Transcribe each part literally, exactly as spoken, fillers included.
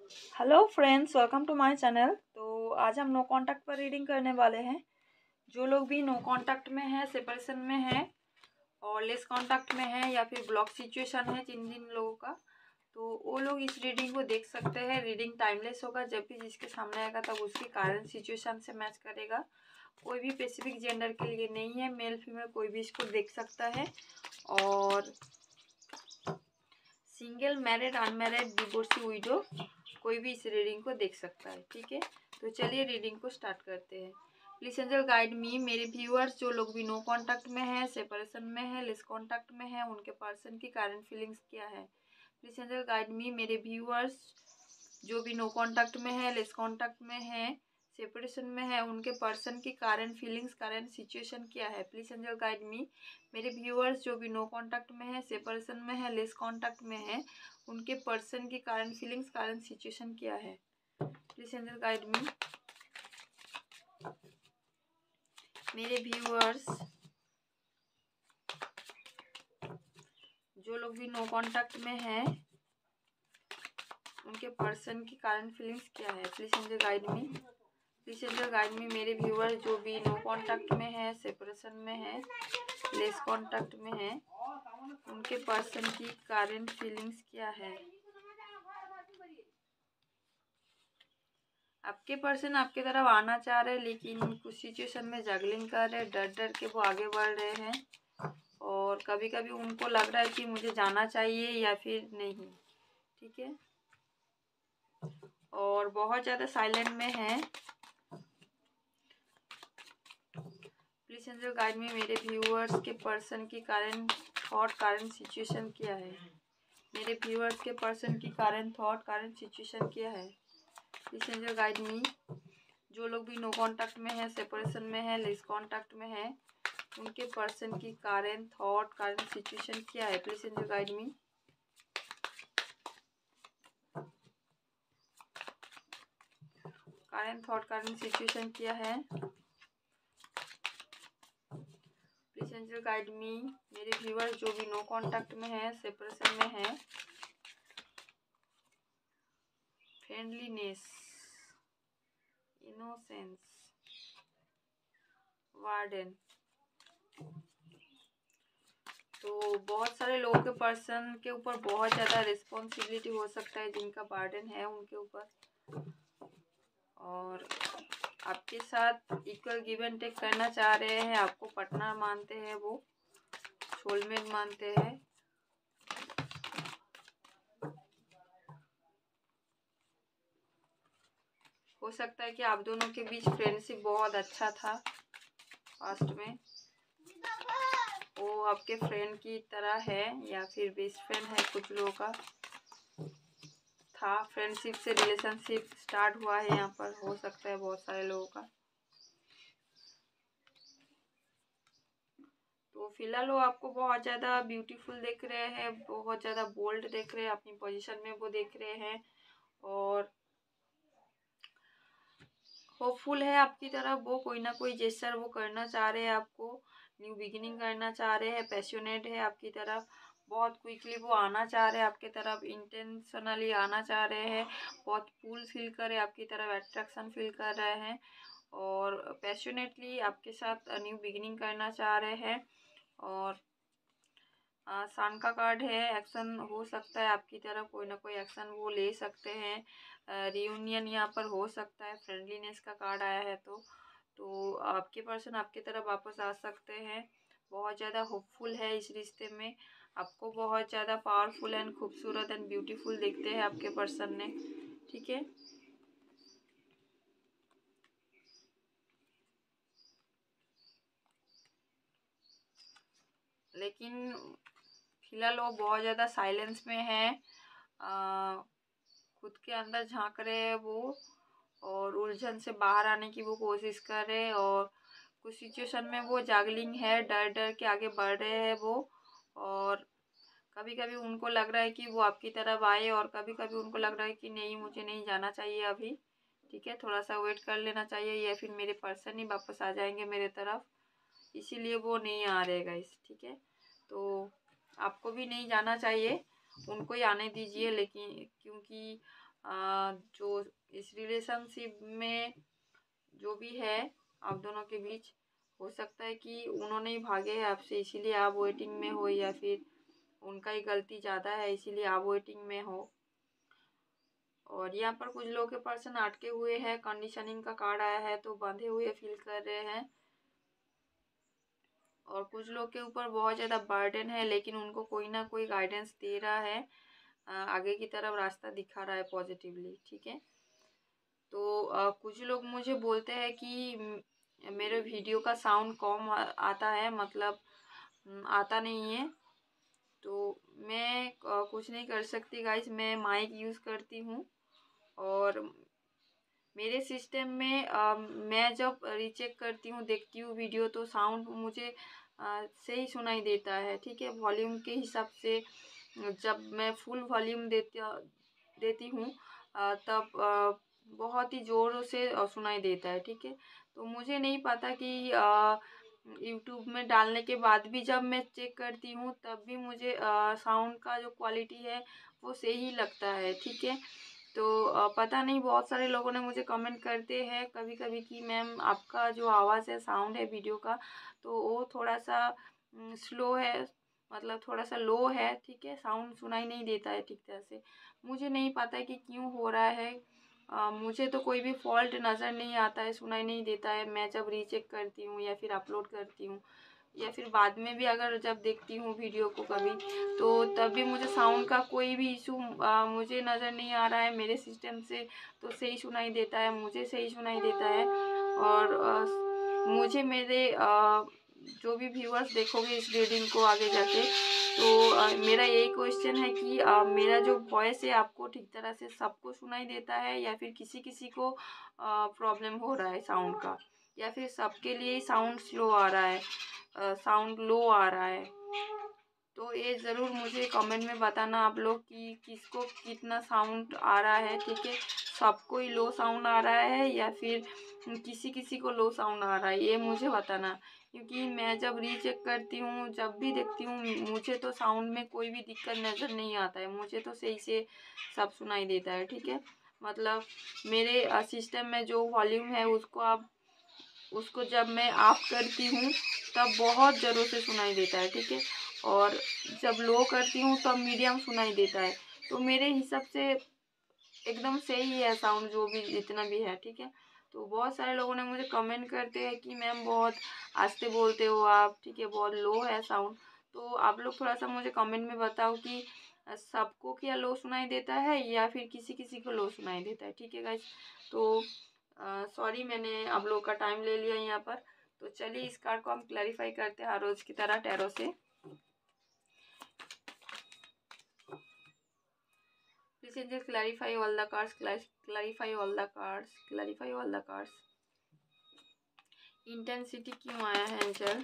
Hello friends, welcome to my channel. तो आज हम नो कांटेक्ट पर रीडिंग करने वाले हैं। जो लोग भी नो कांटेक्ट में है, सेपरेशन में है और लेस कांटेक्ट में है या फिर ब्लॉक सिचुएशन है जिन जिन लोगों का, तो वो लोग इस रीडिंग को देख सकते हैं। रीडिंग टाइमलेस होगा, जब भी जिसके सामने आएगा तब उसकी करंट सिचुएशन से मैच करेगा। कोई भी स्पेसिफिक जेंडर के लिए नहीं है, मेल फीमेल कोई भी इसको देख सकता है। और single, married, unmarried, divorcee, widow कोई भी इस रीडिंग को देख सकता है। ठीक है, तो चलिए रीडिंग को स्टार्ट करते हैं। Please angel guide me. मेरे व्यूअर्स जो लोग भी नो कांटेक्ट में है, सेपरेशन में है, लेस कांटेक्ट में है, उनके पर्सन की करंट फीलिंग्स क्या है। Please angel guide me. मेरे व्यूअर्स जो भी नो कांटेक्ट में है, लेस कांटेक्ट में है, सेपरेशन में है, उनके पर्सन की करंट फीलिंग्स, करंट सिचुएशन क्या है। Please angel guide me. मेरे व्यूअर्स जो भी नो कांटेक्ट में है, सेपरेशन में है, लेस कांटेक्ट में है, उनके पर्सन की करंट फीलिंग्स, करंट सिचुएशन क्या है। Please angel guide me. मेरे व्यूअर्स जो लोग भी नो कांटेक्ट में है, उनके पर्सन की करंट फीलिंग्स क्या है। Please angel guide me. Please angel guide me. मेरे व्यूअर्स जो भी नो कांटेक्ट में है, सेपरेशन में है, लेस कांटेक्ट में है, उनके पर्सन की करंट फीलिंग्स क्या है। आपके पर्सन आपके तरफ आना चाह रहे हैं, लेकिन कुछ सिचुएशन में जगलिंग कर रहे हैं, डर डर के वो आगे बढ़ रहे हैं। और कभी कभी उनको लग रहा है कि मुझे जाना चाहिए या फिर नहीं। ठीक है, और बहुत ज़्यादा साइलेंट में है। प्लीज एंजल गाइड में मेरे व्यूअर्स के पर्सन की करंट थॉट, करंट सिचुएशन क्या है। मेरे व्यूअर्स के पर्सन की करंट थॉट, करंट सिचुएशन क्या है। Please angel guide me. जो लोग भी नो कांटेक्ट में है, सेपरेशन में है, लेस कांटेक्ट में है, उनके पर्सन की करंट थॉट, करंट सिचुएशन क्या है। Please angel guide me. Current thought, current situation क्या है। Please angel guide me. मेरे व्यूअर्स जो भी नो कांटेक्ट में है, सेपरेशन में है, फ्रेंडलीनेस, इनोसेंस, वार्डन। तो बहुत सारे लोगों के पर्सन के ऊपर बहुत ज़्यादा रिस्पॉन्सिबिलिटी हो सकता है, जिनका बर्डन है उनके ऊपर, और आपके साथ इक्वल गिव एंड टेक करना चाह रहे हैं। आपको पार्टनर मानते हैं, वो सोलमेट मानते हैं। हो सकता है कि आप दोनों के बीच फ्रेंडशिप बहुत अच्छा था पास्ट में, वो आपके फ्रेंड की तरह है या फिर बेस्ट फ्रेंड है। कुछ लोगों का था, फ्रेंडशिप से रिलेशनशिप स्टार्ट हुआ है यहाँ पर, हो सकता है बहुत सारे लोगों का। तो फिलहाल वो आपको बहुत ज़्यादा ब्यूटीफुल देख रहे हैं, बहुत ज़्यादा बोल्ड देख रहे हैं, अपनी पोजीशन में वो देख रहे हैं, और होपफुल है आपकी तरफ। वो कोई ना कोई जेस्चर वो करना चाह रहे हैं, आपको न्यू बिगिनिंग करना चाह रहे हैं, पैशनेट है आपकी तरफ, बहुत क्विकली वो आना चाह रहे हैं आपकी तरफ, इंटेंशनली आना चाह रहे हैं, बहुत पुल फील करे आपकी तरफ, अट्रैक्शन फील कर रहे हैं, और पैशनेटली आपके साथ न्यू बिगिनिंग करना चाह रहे हैं। और सन का कार्ड है, एक्शन हो सकता है आपकी तरफ, कोई ना कोई एक्शन वो ले सकते हैं, रियूनियन यहाँ पर हो सकता है। फ्रेंडलीनेस का कार्ड आया है, तो तो आपके पर्सन आपकी तरफ वापस आ सकते हैं। बहुत ज़्यादा होपफुल है इस रिश्ते में, आपको बहुत ज़्यादा पावरफुल एंड खूबसूरत एंड ब्यूटीफुल देखते हैं आपके पर्सन ने। ठीक है, लेकिन फिलहाल वो बहुत ज़्यादा साइलेंस में है, खुद के अंदर झांक रहे हैं वो, और उलझन से बाहर आने की वो कोशिश कर रहे हैं, और कुछ सिचुएशन में वो जागलिंग है, डर डर के आगे बढ़ रहे हैं वो, और कभी कभी उनको लग रहा है कि वो आपकी तरफ आए, और कभी कभी उनको लग रहा है कि नहीं, मुझे नहीं जाना चाहिए अभी। ठीक है, थोड़ा सा वेट कर लेना चाहिए, या फिर मेरे पर्सन ही वापस आ जाएंगे मेरे तरफ, इसीलिए वो नहीं आ रहे गाइस। ठीक है, तो आपको भी नहीं जाना चाहिए, उनको ही आने दीजिए, लेकिन क्योंकि जो इस रिलेशनशिप में जो भी है आप दोनों के बीच, हो सकता है कि उन्होंने ही भागे हैं आपसे, इसीलिए आप वेटिंग में हो, या फिर उनका ही गलती ज़्यादा है इसीलिए आप वेटिंग में हो। और यहाँ पर कुछ लोग के पर्सन अटके हुए हैं, कंडीशनिंग का कार्ड आया है तो बंधे हुए फील कर रहे हैं। और कुछ लोग के ऊपर बहुत ज़्यादा बर्डन है, लेकिन उनको कोई ना कोई गाइडेंस दे रहा है, आगे की तरफ रास्ता दिखा रहा है पॉजिटिवली, ठीक है। तो आ, कुछ लोग मुझे बोलते हैं कि मेरे वीडियो का साउंड कम आता है, मतलब आता नहीं है। तो मैं आ, कुछ नहीं कर सकती गाइस, मैं माइक यूज़ करती हूँ और मेरे सिस्टम में आ, मैं जब रीचेक करती हूँ, देखती हूँ वीडियो, तो साउंड मुझे सही सुनाई देता है, ठीक है। वॉल्यूम के हिसाब से जब मैं फुल वॉल्यूम देती देती हूँ तब आ, बहुत ही ज़ोर से सुनाई देता है, ठीक है। तो मुझे नहीं पता कि यूट्यूब में डालने के बाद भी जब मैं चेक करती हूँ तब भी मुझे साउंड का जो क्वालिटी है वो सही लगता है, ठीक है। तो पता नहीं, बहुत सारे लोगों ने मुझे कमेंट करते हैं कभी कभी कि मैम आपका जो आवाज़ है, साउंड है वीडियो का, तो वो थोड़ा सा स्लो है, मतलब थोड़ा सा लो है, ठीक है, साउंड सुनाई नहीं देता है ठीक तरह से। मुझे नहीं पता कि क्यों हो रहा है, आ, मुझे तो कोई भी फॉल्ट नज़र नहीं आता है, सुनाई नहीं देता है। मैं जब रीचेक करती हूँ या फिर अपलोड करती हूँ या फिर बाद में भी अगर जब देखती हूँ वीडियो को कभी, तो तब भी मुझे साउंड का कोई भी इशू मुझे नज़र नहीं आ रहा है मेरे सिस्टम से, तो सही सुनाई देता है, मुझे सही सुनाई देता है। और आ, मुझे मेरे आ, जो भी व्यूअर्स देखोगे इस रीडिंग को आगे जाके, तो आ, मेरा यही क्वेश्चन है कि आ, मेरा जो वॉइस है आपको ठीक तरह से सबको सुनाई देता है, या फिर किसी किसी को प्रॉब्लम हो रहा है साउंड का, या फिर सबके लिए साउंड स्लो आ रहा है, साउंड लो आ रहा है। तो ये ज़रूर मुझे कमेंट में बताना आप लोग कि किसको कितना साउंड आ रहा है, ठीक है। सबको ही लो साउंड आ रहा है या फिर किसी किसी को लो साउंड आ रहा है, ये मुझे बताना। क्योंकि मैं जब रीचेक करती हूँ, जब भी देखती हूँ, मुझे तो साउंड में कोई भी दिक्कत नज़र नहीं आता है, मुझे तो सही से सब सुनाई देता है, ठीक है। मतलब मेरे सिस्टम में जो वॉल्यूम है उसको आप उसको जब मैं ऑफ करती हूँ तब बहुत ज़ोरों से सुनाई देता है, ठीक है। और जब लो करती हूँ तब मीडियम सुनाई देता है। तो मेरे हिसाब से एकदम सही है साउंड, जो भी जितना भी है, ठीक है। तो बहुत सारे लोगों ने मुझे कमेंट करते हैं कि मैम बहुत आस्ते बोलते हो आप, ठीक है, बहुत लो है साउंड। तो आप लोग थोड़ा सा मुझे कमेंट में बताओ कि सबको क्या लो सुनाई देता है या फिर किसी किसी को लो सुनाई देता है, ठीक है गाइस। तो सॉरी मैंने आप लोग का टाइम ले लिया यहाँ पर। तो चलिए इस कार्ड को हम क्लैरिफाई करते हैं हर रोज की तरह टैरो से। Please angel clarify all the cards, clarify all the cards, clarify all the cards. Intensity क्यों आया है एंजल?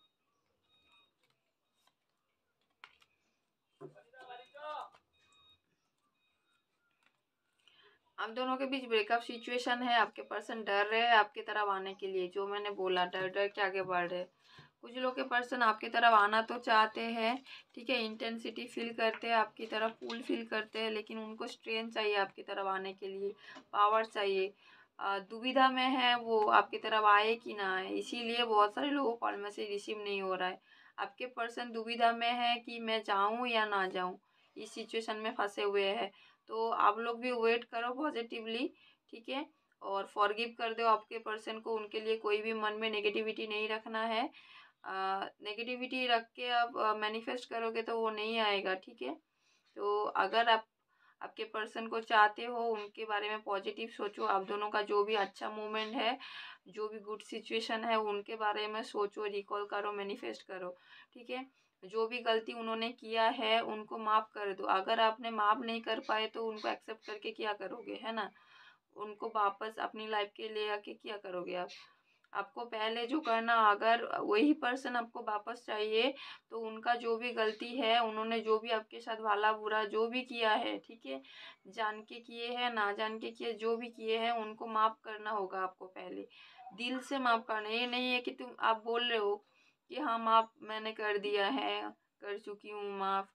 आप दोनों के बीच ब्रेकअप सिचुएशन है, आपके पर्सन डर रहे हैं आपकी तरफ आने के लिए, जो मैंने बोला डर डर के आगे बढ़ रहे। कुछ लोग के पर्सन आपकी तरफ आना तो चाहते हैं, ठीक है, इंटेंसिटी फील करते हैं आपकी तरफ, पुल फील करते हैं, लेकिन उनको स्ट्रेंथ चाहिए आपकी तरफ आने के लिए, पावर चाहिए। दुविधा में है वो आपकी तरफ आए कि ना आए, इसीलिए बहुत सारे लोगों को कॉल मैसेज रिसीव नहीं हो रहा है। आपके पर्सन दुविधा में है कि मैं जाऊँ या ना जाऊँ, इस सिचुएशन में फंसे हुए हैं। तो आप लोग भी वेट करो पॉजिटिवली, ठीक है, और फॉरगिव कर दो आपके पर्सन को, उनके लिए कोई भी मन में नेगेटिविटी नहीं रखना है। नेगेटिविटी रख के आप मैनिफेस्ट करोगे तो वो नहीं आएगा, ठीक है। तो अगर आप आपके पर्सन को चाहते हो, उनके बारे में पॉजिटिव सोचो, आप दोनों का जो भी अच्छा मोमेंट है, जो भी गुड सिचुएशन है, उनके बारे में सोचो, रिकॉल करो, मैनिफेस्ट करो, ठीक है। जो भी गलती उन्होंने किया है उनको माफ़ कर दो। अगर आपने माफ़ नहीं कर पाए तो उनको एक्सेप्ट करके क्या करोगे, है ना, उनको वापस अपनी लाइफ के ले आके क्या करोगे आप। आपको पहले जो करना, अगर वही पर्सन आपको वापस चाहिए तो उनका जो भी गलती है, उन्होंने जो भी आपके साथ भला बुरा जो भी किया है, ठीक है, जान के किए हैं ना जान के किए, जो भी किए हैं उनको माफ़ करना होगा आपको, पहले दिल से माफ़ करना। ये नहीं है कि तुम आप बोल रहे हो कि हाँ माफ़ मैंने कर दिया है, कर चुकी हूँ माफ़,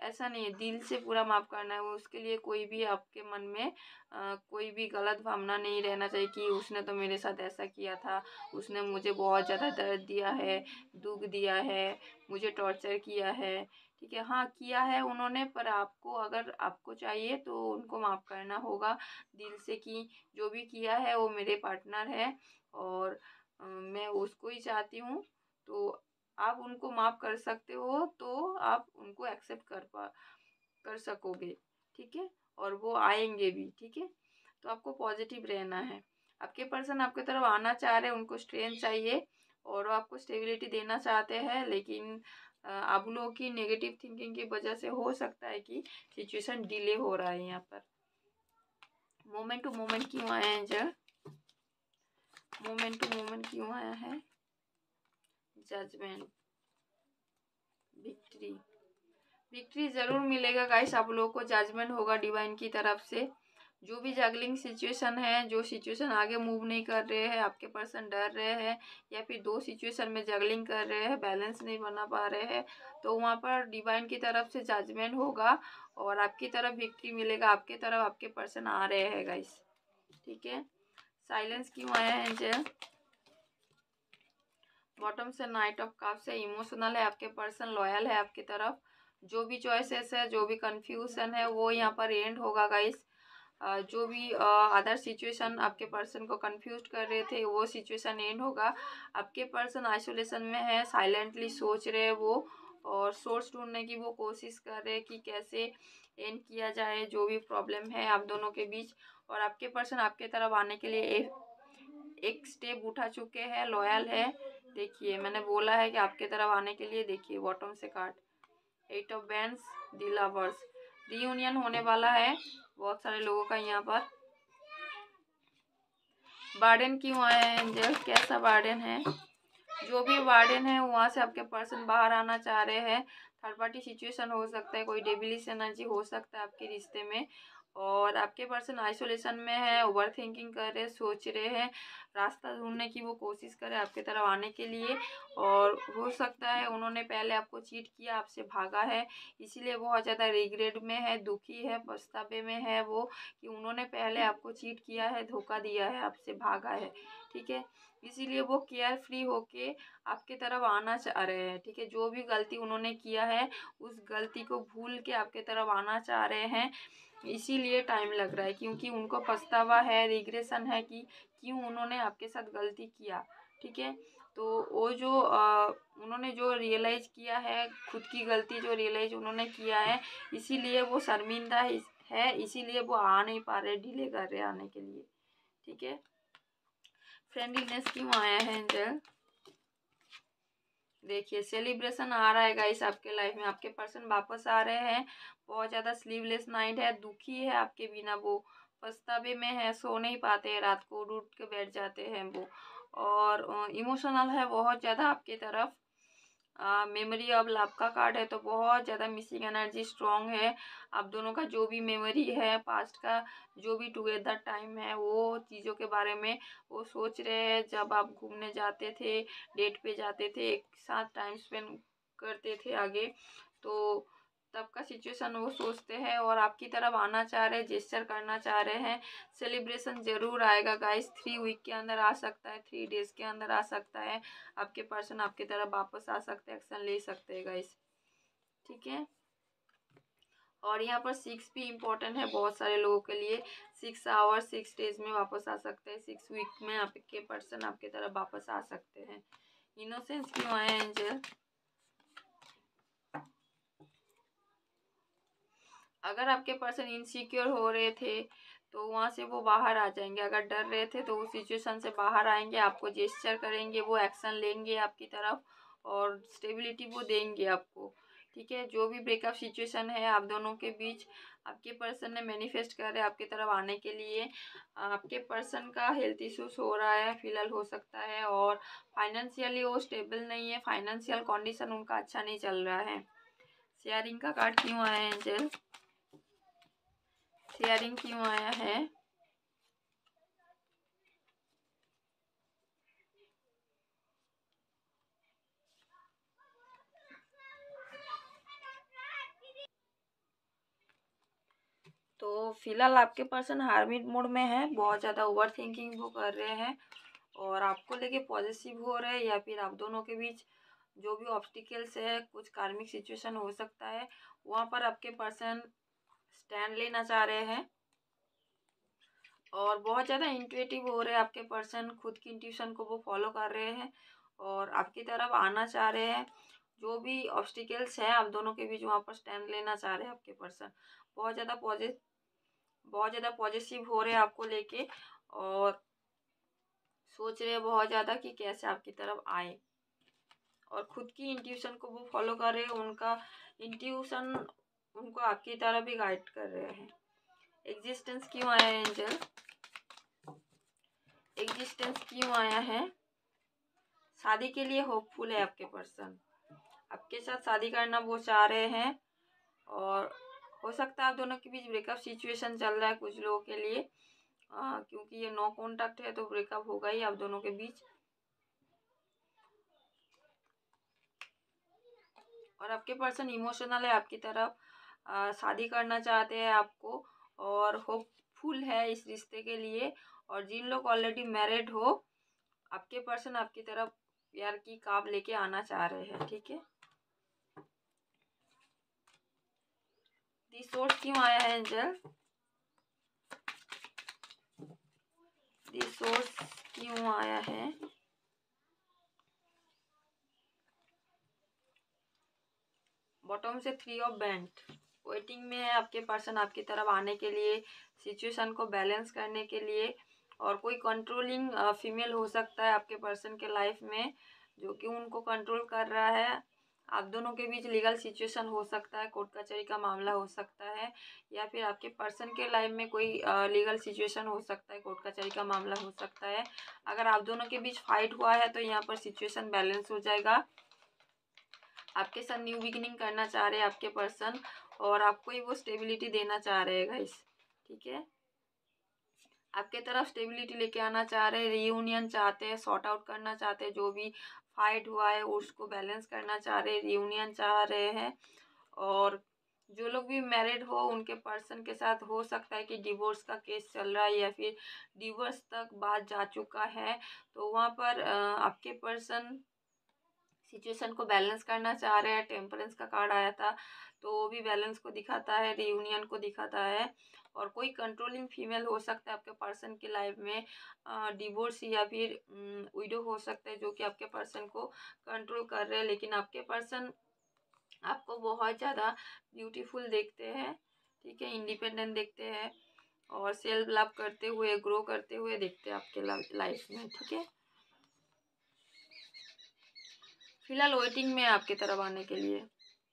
ऐसा नहीं है, दिल से पूरा माफ़ करना है। वो उसके लिए कोई भी आपके मन में आ, कोई भी गलत भावना नहीं रहना चाहिए कि उसने तो मेरे साथ ऐसा किया था, उसने मुझे बहुत ज़्यादा दर्द दिया है, दुख दिया है, मुझे टॉर्चर किया है। ठीक है, हाँ किया है उन्होंने, पर आपको अगर आपको चाहिए तो उनको माफ़ करना होगा दिल से कि जो भी किया है वो मेरे पार्टनर है और आ, मैं उसको ही चाहती हूँ। तो आप उनको माफ़ कर सकते हो तो आप उनको एक्सेप्ट कर पा कर सकोगे। ठीक है, और वो आएंगे भी। ठीक है, तो आपको पॉजिटिव रहना है। आपके पर्सन आपकी तरफ आना चाह रहे हैं, उनको स्ट्रेंथ चाहिए और वो आपको स्टेबिलिटी देना चाहते हैं, लेकिन अ, आप लोगों की नेगेटिव थिंकिंग की वजह से हो सकता है कि सिचुएशन डिले हो रहा है। यहाँ पर मोमेंट टू मोमेंट क्यों आया है एंजल? मोमेंट टू मोमेंट क्यों आया है? Judgement, victory. विक्ट्री ज़रूर मिलेगा गाइस, आप लोगों को जजमेंट होगा डिवाइन की तरफ से। जो भी जगलिंग सिचुएशन है, जो सिचुएशन आगे मूव नहीं कर रहे हैं, आपके पर्सन डर रहे हैं या फिर दो सिचुएशन में जगलिंग कर रहे हैं, बैलेंस नहीं बना पा रहे हैं, तो वहाँ पर डिवाइन की तरफ से जजमेंट होगा और आपकी तरफ विक्ट्री मिलेगा। आपके तरफ आपके पर्सन आ रहे हैं गाइस। ठीक है, साइलेंस क्यों आया है एंजल? बॉटम से नाइट ऑफ कप से इमोशनल है आपके पर्सन, लॉयल है आपकी तरफ। जो भी चॉइसेस है, जो भी कंफ्यूजन है वो यहाँ पर एंड होगा गाइस। जो भी अदर सिचुएशन आपके पर्सन को कंफ्यूज कर रहे थे वो सिचुएशन एंड होगा। आपके पर्सन आइसोलेशन में है, साइलेंटली सोच रहे हैं वो और सोर्स ढूंढने की वो कोशिश कर रहे हैं कि कैसे एंड किया जाए जो भी प्रॉब्लम है आप दोनों के बीच। और आपके पर्सन आपके तरफ आने के लिए एक, एक स्टेप उठा चुके हैं, लॉयल है। देखिए मैंने बोला है कि आपके तरफ आने के लिए। देखिए बॉटम से card eight of wands, the lovers, reunion होने वाला है बहुत सारे लोगों का यहाँ पर। वार्डन क्यों आया है एंजल? कैसा वार्डन है? जो भी वार्डन है वहाँ से आपके पर्सन बाहर आना चाह रहे हैं। थर्ड पार्टी सिचुएशन हो सकता है, कोई डेबिलिश एनर्जी हो सकता है आपके रिश्ते में और आपके पर्सन आइसोलेशन में है, ओवर थिंकिंग कर रहे हैं, सोच रहे हैं, रास्ता ढूंढने की वो कोशिश कर रहे हैं आपके तरफ आने के लिए। और हो सकता है उन्होंने पहले आपको चीट किया, आपसे भागा है, इसीलिए बहुत ज़्यादा रिग्रेट में है, दुखी है, पछतावे में है वो कि उन्होंने पहले आपको चीट किया है, धोखा दिया है, आपसे भागा है। ठीक है, इसीलिए वो केयर फ्री होके आपके तरफ आना चाह रहे हैं। ठीक है, जो भी गलती उन्होंने किया है उस गलती को भूल के आपके तरफ आना चाह रहे हैं, इसीलिए टाइम लग रहा है क्योंकि उनको पछतावा है, रिग्रेशन है कि क्यों उन्होंने आपके साथ गलती किया। ठीक है, तो वो जो आ, उन्होंने जो रियलाइज़ किया है, खुद की गलती जो रियलाइज़ उन्होंने किया है, इसीलिए वो शर्मिंदा है, इसीलिए वो आ नहीं पा रहे, डिले कर रहे आने के लिए। ठीक है, फ्रेंडलीनेस क्यों आया है एंजल? देखिए सेलिब्रेशन आ रहा है गाइस आपके लाइफ में, आपके पर्सन वापस आ रहे हैं। बहुत ज़्यादा स्लीवलेस नाइट है, दुखी है आपके बिना, वो पछतावे में है, सो नहीं पाते हैं रात को, रूठ के बैठ जाते हैं वो और इमोशनल है बहुत ज़्यादा आपकी तरफ। मेमोरी ऑफ लव का कार्ड है तो बहुत ज़्यादा मिसिंग एनर्जी स्ट्रॉन्ग है। आप दोनों का जो भी मेमोरी है पास्ट का, जो भी टुगेदर टाइम है वो चीज़ों के बारे में वो सोच रहे हैं। जब आप घूमने जाते थे, डेट पे जाते थे, एक साथ टाइम स्पेंड करते थे आगे, तो तब का सिचुएशन वो सोचते हैं और आपकी तरफ आना चाह रहे हैं, जेस्चर करना चाह रहे हैं। सेलिब्रेशन ज़रूर आएगा गाइस, थ्री वीक के अंदर आ सकता है, थ्री डेज के अंदर आ सकता है। आपके पर्सन आपकी तरफ वापस आ सकते हैं, एक्शन ले सकते हैं गाइस। ठीक है, और यहाँ पर सिक्स भी इम्पोर्टेंट है बहुत सारे लोगों के लिए। सिक्स आवर सिक्स डेज में वापस आ सकते हैं, सिक्स वीक में आपके पर्सन आपके तरफ वापस आ सकते हैं। इनोसेंस क्यों आए एंजल? अगर आपके पर्सन इनसिक्योर हो रहे थे तो वहाँ से वो बाहर आ जाएंगे, अगर डर रहे थे तो उस सिचुएशन से बाहर आएंगे, आपको जेस्चर करेंगे, वो एक्शन लेंगे आपकी तरफ और स्टेबिलिटी वो देंगे आपको। ठीक है, जो भी ब्रेकअप सिचुएशन है आप दोनों के बीच, आपके पर्सन ने मैनिफेस्ट कर रहे हैं आपकी तरफ आने के लिए। आपके पर्सन का हेल्थ इश्यूज हो रहा है फिलहाल, हो सकता है, और फाइनेंशियली वो स्टेबल नहीं है, फाइनेंशियल कंडीशन उनका अच्छा नहीं चल रहा है। शेयरिंग का कार्ड क्यों आया है एंजल? शेयरिंग क्यों आया है? तो फिलहाल आपके पर्सन हार्मिट मोड में है, बहुत ज़्यादा ओवर थिंकिंग वो कर रहे हैं और आपको लेके पॉजिटिव हो रहे हैं, या फिर आप दोनों के बीच जो भी ऑब्स्टिकल्स है, कुछ कार्मिक सिचुएशन हो सकता है, वहाँ पर आपके पर्सन स्टैंड लेना चाह रहे हैं और बहुत ज़्यादा इंट्यूटिव हो रहे हैं आपके पर्सन, खुद की इंट्यूशन को वो फॉलो कर रहे हैं और आपकी तरफ आना चाह रहे हैं। जो भी ऑब्स्टिकल्स हैं आप दोनों के बीच, वहाँ पर स्टैंड लेना चाह रहे हैं आपके पर्सन। बहुत ज़्यादा पॉजिटिव बहुत ज़्यादा पॉजिटिव हो रहे हैं आपको लेके और सोच रहे हैं बहुत ज़्यादा कि कैसे आपकी तरफ आए और खुद की इंट्यूशन को वो फॉलो कर रहे हैं। उनका इंट्यूशन उनको आपकी तरफ ही गाइड कर रहे हैं। एग्जिस्टेंस क्यों आया है एंजल? एग्जिस्टेंस क्यों आया है? शादी के लिए होपफुल है आपके पर्सन, आपके साथ शादी करना वो चाह रहे हैं और हो सकता है आप दोनों के बीच ब्रेकअप सिचुएशन चल रहा है कुछ लोगों के लिए, आ, क्योंकि ये नो कॉन्टैक्ट है तो ब्रेकअप होगा ही आप दोनों के बीच। और आपके पर्सन इमोशनल है आपकी तरफ, शादी करना चाहते हैं आपको और होपफुल है इस रिश्ते के लिए। और जिन लोग ऑलरेडी मैरिड हो, आपके पर्सन आपकी तरफ प्यार की काब लेके आना चाह रहे हैं। ठीक है, दी सोर्स क्यों आया है एंजल? दी सोर्स क्यों आया है? बॉटम से थ्री ऑफ बैंड, वेटिंग में है आपके पर्सन आपकी तरफ आने के लिए, सिचुएशन को बैलेंस करने के लिए। और कोई कंट्रोलिंग फीमेल हो सकता है आपके पर्सन के लाइफ में जो कि उनको कंट्रोल कर रहा है। आप दोनों के बीच लीगल सिचुएशन हो सकता है, कोर्ट कचहरी का मामला हो सकता है, या फिर आपके पर्सन के लाइफ में कोई लीगल सिचुएशन हो सकता है, कोर्ट कचहरी का मामला हो सकता है। अगर आप दोनों के बीच फाइट हुआ है तो यहाँ पर सिचुएशन बैलेंस हो जाएगा। आपके साथ न्यू बिगिनिंग करना चाह रहे हैं आपके पर्सन और आपको ही वो स्टेबिलिटी देना चाह रहे हैं गाइस। ठीक है, आपके तरफ स्टेबिलिटी लेके आना चाह रहे हैं, रीयूनियन चाहते हैं, सॉर्ट आउट करना चाहते हैं, जो भी फाइट हुआ है उसको बैलेंस करना चाह रहे हैं, रीयूनियन चाह रहे हैं। और जो लोग भी मैरिड हो उनके पर्सन के साथ हो सकता है कि डिवोर्स का केस चल रहा है या फिर डिवोर्स तक बात जा चुका है, तो वहाँ पर आपके पर्सन सिचुएशन को बैलेंस करना चाह रहे हैं। टेम्परेंस का कार्ड आया था तो वो भी बैलेंस को दिखाता है, रियूनियन को दिखाता है। और कोई कंट्रोलिंग फीमेल हो सकता है आपके पर्सन की लाइफ में, डिवोर्स या फिर विडो हो सकता है जो कि आपके पर्सन को कंट्रोल कर रहे हैं। लेकिन आपके पर्सन आपको बहुत ज़्यादा ब्यूटीफुल देखते हैं, ठीक है, इंडिपेंडेंट देखते हैं और सेल्फ लव करते हुए, ग्रो करते हुए देखते हैं आपके लाइफ में। ठीक है, फिलहाल वेटिंग में आपकी तरफ आने के लिए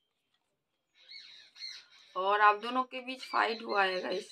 और आप दोनों के बीच फाइट हुआ है गाइस,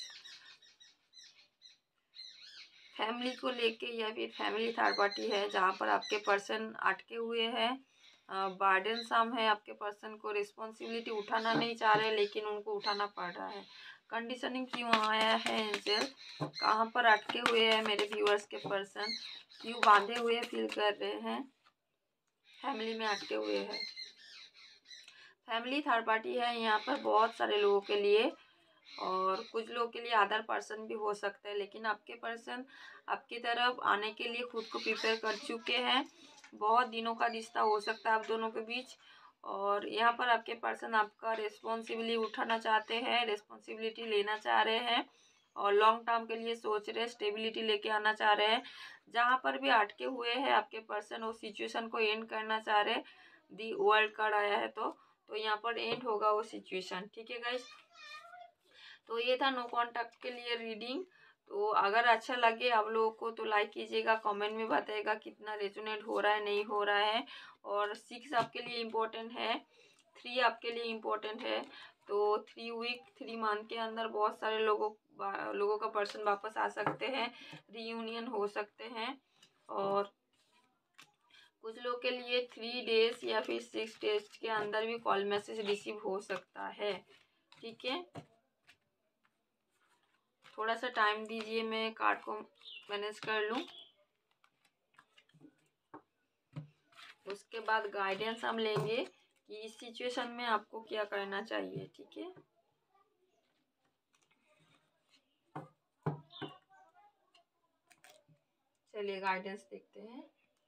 फैमिली को लेके या फिर फैमिली थर्ड पार्टी है जहाँ पर आपके पर्सन अटके हुए हैं। बर्डन सम है, आपके पर्सन को रिस्पॉन्सिबिलिटी उठाना नहीं चाह रहे लेकिन उनको उठाना पड़ रहा है। कंडीशनिंग क्यों आया है एंजल? कहाँ पर अटके हुए हैं मेरे व्यूअर्स के पर्सन, क्यों बांधे हुए फील कर रहे हैं, फैमिली में अटके हुए हैं। फैमिली थर्ड पार्टी है यहाँ पर बहुत सारे लोगों के लिए और कुछ लोगों के लिए अदर पर्सन भी हो सकता है, लेकिन आपके पर्सन आपकी तरफ आने के लिए खुद को प्रिपेयर कर चुके हैं। बहुत दिनों का रिश्ता हो सकता है आप दोनों के बीच और यहाँ पर आपके पर्सन आपका रिस्पॉन्सिबिलिटी उठाना चाहते हैं, रिस्पॉन्सिबिलिटी लेना चाह रहे हैं और लॉन्ग टर्म के लिए सोच रहे हैं, स्टेबिलिटी लेके आना चाह रहे हैं। जहाँ पर भी अटके हुए हैं आपके पर्सन उस सिचुएशन को एंड करना चाह रहे हैं। दी वर्ल्ड कार्ड आया है तो तो यहाँ पर एंड होगा वो सिचुएशन। ठीक है गाइस, तो ये था नो कॉन्टैक्ट के लिए रीडिंग। तो अगर अच्छा लगे आप लोगों को तो लाइक कीजिएगा, कमेंट में बताइएगा कितना रेजोनेट हो रहा है, नहीं हो रहा है। और सिक्स आपके लिए इम्पोर्टेंट है, थ्री आपके लिए इम्पोर्टेंट है। तो थ्री वीक थ्री मंथ के अंदर बहुत सारे लोगों लोगों का पर्सन वापस आ सकते हैं, रीयूनियन हो सकते हैं। और कुछ लोग के लिए थ्री डेज या फिर सिक्स डेज के अंदर भी कॉल मैसेज रिसीव हो सकता है। ठीक है, थोड़ा सा टाइम दीजिए, मैं कार्ड को मैनेज कर लूँ, उसके बाद गाइडेंस हम लेंगे कि इस सिचुएशन में आपको क्या करना चाहिए। ठीक है, चलिए गाइडेंस देखते हैं।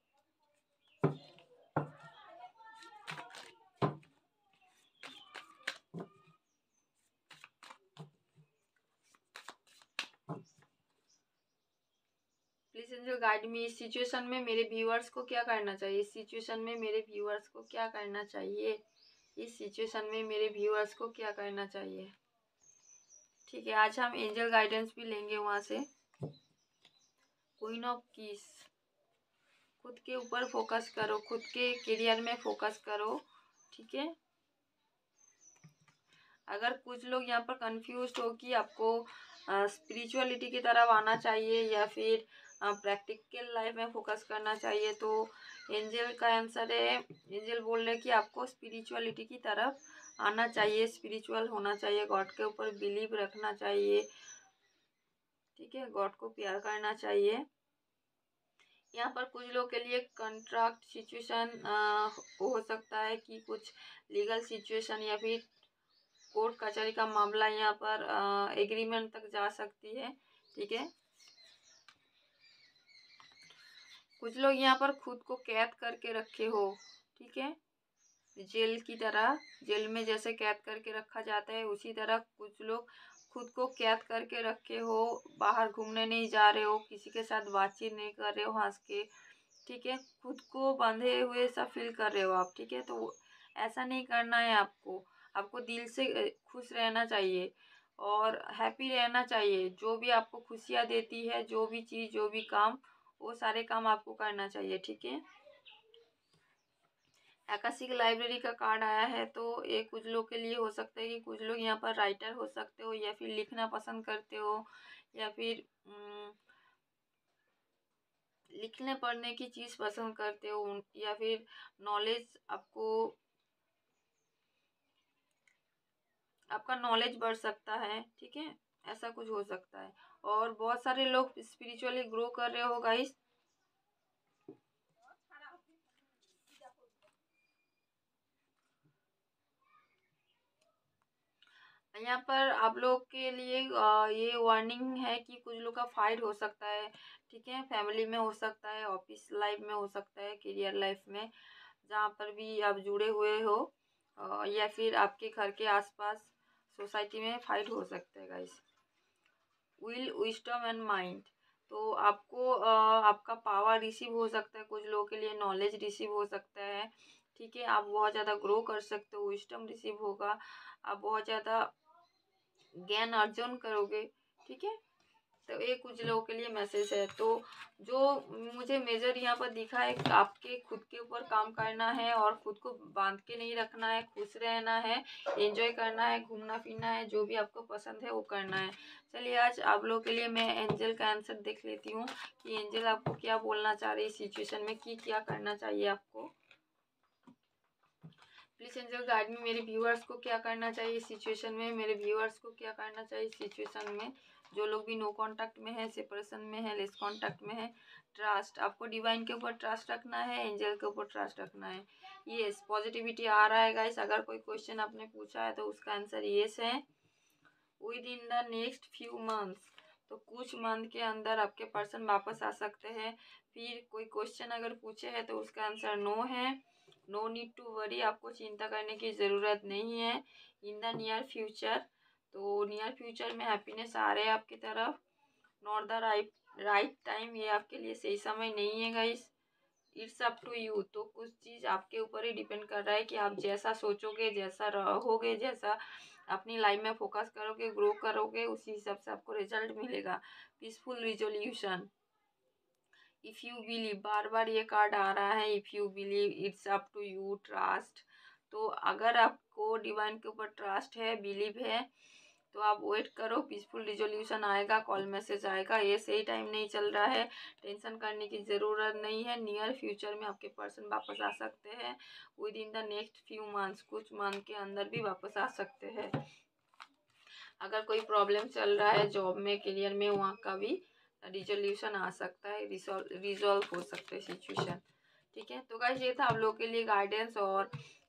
प्लीज एंजल गाइड मी, इस सिचुएशन में मेरे व्यूअर्स को क्या करना चाहिए, इस सिचुएशन में मेरे व्यूअर्स को क्या करना चाहिए, इस सिचुएशन में मेरे व्यूअर्स को क्या करना चाहिए। ठीक है, आज हम एंजल गाइडेंस भी लेंगे वहाँ से। क्वीन ऑफ कीज, खुद के ऊपर फोकस करो, खुद के करियर में फोकस करो। ठीक है, अगर कुछ लोग यहाँ पर कंफ्यूज हो कि आपको स्पिरिचुअलिटी की तरफ आना चाहिए या फिर प्रैक्टिकल लाइफ में फोकस करना चाहिए, तो एंजल का आंसर है, एंजल बोल रहे हैं कि आपको स्पिरिचुअलिटी की तरफ आना चाहिए, स्पिरिचुअल होना चाहिए, गॉड के ऊपर बिलीव रखना चाहिए। ठीक है, गॉड को प्यार करना चाहिए। यहाँ पर कुछ लोग के लिए कॉन्ट्रैक्ट सिचुएशन हो सकता है कि कुछ लीगल सिचुएशन या फिर कोर्ट कचहरी का मामला यहाँ पर एग्रीमेंट तक जा सकती है। ठीक है, कुछ लोग यहाँ पर खुद को कैद करके रखे हो। ठीक है, जेल की तरह, जेल में जैसे कैद करके रखा जाता है उसी तरह कुछ लोग खुद को कैद करके रखे हो, बाहर घूमने नहीं जा रहे हो, किसी के साथ बातचीत नहीं कर रहे हो हंस के। ठीक है, खुद को बंधे हुए सा फील कर रहे हो आप। ठीक है, तो ऐसा नहीं करना है आपको, आपको दिल से खुश रहना चाहिए और हैप्पी रहना चाहिए। जो भी आपको खुशियाँ देती है, जो भी चीज़, जो भी काम, वो सारे काम आपको करना चाहिए। ठीक है, आकाशिक लाइब्रेरी का कार्ड आया है, तो ये कुछ लोग के लिए हो सकता है कि कुछ लोग यहाँ पर राइटर हो सकते हो या फिर लिखना पसंद करते हो या फिर लिखने पढ़ने की चीज़ पसंद करते हो या फिर नॉलेज, आपको आपका नॉलेज बढ़ सकता है। ठीक है, ऐसा कुछ हो सकता है। और बहुत सारे लोग स्पिरिचुअली ग्रो कर रहे हो गाइस। यहाँ पर आप लोग के लिए ये वार्निंग है कि कुछ लोग का फाइट हो सकता है। ठीक है, फैमिली में हो सकता है, ऑफिस लाइफ में हो सकता है, करियर लाइफ में, जहाँ पर भी आप जुड़े हुए हो, या फिर आपके घर के आसपास सोसाइटी में फाइट हो सकता है guys. Will, wisdom and mind, तो आपको आपका पावर रिसीव हो सकता है, कुछ लोगों के लिए नॉलेज रिसीव हो सकता है। ठीक है, आप बहुत ज़्यादा ग्रो कर सकते हो, विजडम रिसीव होगा, आप बहुत ज़्यादा ज्ञान अर्जन करोगे। ठीक है, तो ये कुछ लोगों के लिए मैसेज है। तो जो मुझे मेजर यहाँ पर दिखा है, आपके खुद के ऊपर काम करना है और खुद को बांध के नहीं रखना है, खुश रहना है, एंजॉय करना है, घूमना फिरना है, जो भी आपको पसंद है वो करना है। चलिए, आज आप लोगों के लिए मैं एंजल का आंसर देख लेती हूँ कि एंजल आपको क्या बोलना चाह रही है, सिचुएशन में कि क्या करना चाहिए आपको। प्लीज एंजल गाइड में, मेरे व्यूअर्स को क्या करना चाहिए सिचुएशन में, मेरे व्यूअर्स को क्या करना चाहिए सिचुएशन में। जो लोग भी नो कांटेक्ट में है, सेपरेशन में है, लेस कांटेक्ट में है, ट्रस्ट, आपको डिवाइन के ऊपर ट्रस्ट रखना है, एंजल के ऊपर ट्रस्ट रखना है। यस, पॉजिटिविटी आ रहा है गाइस। अगर कोई क्वेश्चन आपने पूछा है तो उसका आंसर यस है। Within the next few months, तो कुछ मंथ के अंदर आपके पर्सन वापस आ सकते हैं। फिर कोई क्वेश्चन अगर पूछे है तो उसका आंसर नो है। नो नीड टू वरी, आपको चिंता करने की ज़रूरत नहीं है। इन द नियर फ्यूचर, तो नियर फ्यूचर में हैप्पीनेस आ रहे हैं आपकी तरफ। Not the right right time, ये आपके लिए सही समय नहीं है guys. It's up to you, तो कुछ चीज़ आपके ऊपर ही डिपेंड कर रहा है कि आप जैसा सोचोगे, जैसा रहोगे, जैसा अपनी लाइफ में फोकस करोगे, ग्रो करोगे, उसी हिसाब से आपको रिजल्ट मिलेगा। Peaceful resolution, if you believe, बार बार ये कार्ड आ रहा है, if you believe, it's up to you, trust. तो अगर आपको डिवाइन के ऊपर ट्रस्ट है, बिलीव है, तो आप वेट करो, पीसफुल रिजोल्यूशन आएगा, कॉल मैसेज आएगा। ये सही टाइम नहीं चल रहा है, टेंशन करने की ज़रूरत नहीं है। नियर फ्यूचर में आपके पर्सन वापस आ सकते हैं। Within the next few months, कुछ मंथ के अंदर भी वापस आ सकते हैं। अगर कोई प्रॉब्लम चल रहा है जॉब में, करियर में, वहाँ का भी रिजोल्यूशन आ सकता है, रिजॉल्व रिजॉल्व हो सकता है सिचुएशन। ठीक है, तो गाइस ये था आप लोगों के लिए गाइडेंस और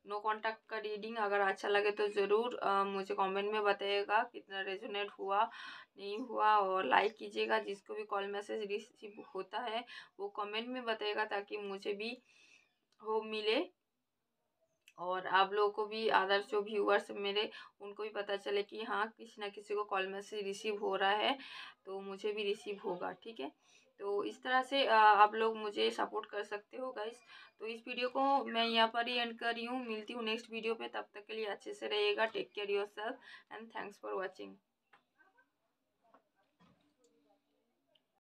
नो कॉन्टैक्ट का रीडिंग। अगर अच्छा लगे तो ज़रूर मुझे कमेंट में बताइएगा कितना रेजोनेट हुआ नहीं हुआ, और लाइक कीजिएगा। जिसको भी कॉल मैसेज रिसीव होता है वो कमेंट में बताइएगा ताकि मुझे भी होप मिले, और आप लोगों को भी, अदर जो व्यूअर्स मेरे, उनको भी पता चले कि हाँ किसी ना किसी को कॉल मैसेज रिसीव हो रहा है, तो मुझे भी रिसीव होगा। ठीक है, तो इस तरह से आप लोग मुझे सपोर्ट कर सकते हो गाइस। तो इस वीडियो को मैं यहाँ पर ही एंड कर रही हूँ। मिलती हूँ नेक्स्ट वीडियो पे, तब तक के लिए अच्छे से रहिएगा। Take care yourself and thanks for watching.